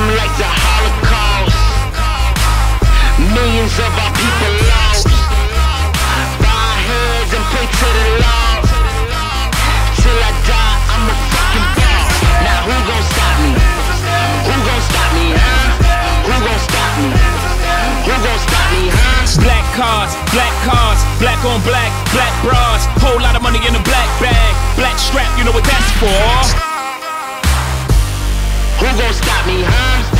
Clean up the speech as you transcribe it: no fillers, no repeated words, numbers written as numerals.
like the Holocaust. Millions of our people lost. Bow our heads and pray to the Lord. Till I die, I'm a fucking boss. Now who gon' stop me? Who gon' stop me, huh? Who gon' stop me? Who gon' stop me, huh? Black cars, black on black, black bras. Whole lot of money in a black bag, black strap, you know what that's for. Who gon' stop me, huh?